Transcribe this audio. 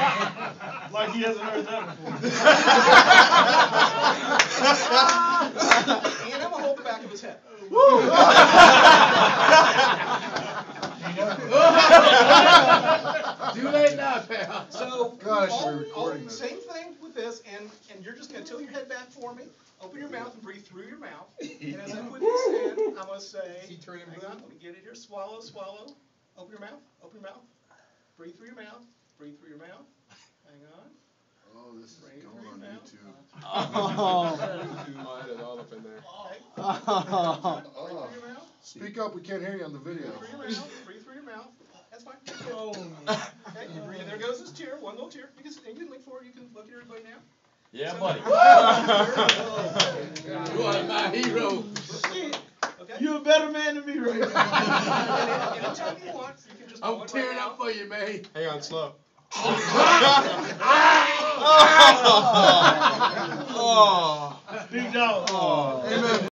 Like he hasn't heard that before. And I'm going to hold the back of his head. Too late now, pal. So, Gosh, we're recording this. same thing with this, and you're just going to tilt your head back for me, open your mouth, and breathe through your mouth. And as I put this in, I'm going to say, hang on, let me get it here, swallow, swallow. Open your mouth, breathe through your mouth, breathe through your mouth. Hang on. Oh, this is Breathe going through on your mouth. YouTube. Oh. Might have all up in there. Breathe through your mouth. Speak up, we can't hear you on the video. Breathe through your mouth, breathe through your mouth. That's fine. Oh. Okay, you breathe. There goes this tear, one little tear. You can lean forward, you can look at everybody now. Yeah, So, buddy. You are my hero. Okay. You're a better man than me right now. Anytime you want, you can just I'm tearing up for you, man. Hang on, slow. Big dog. Amen.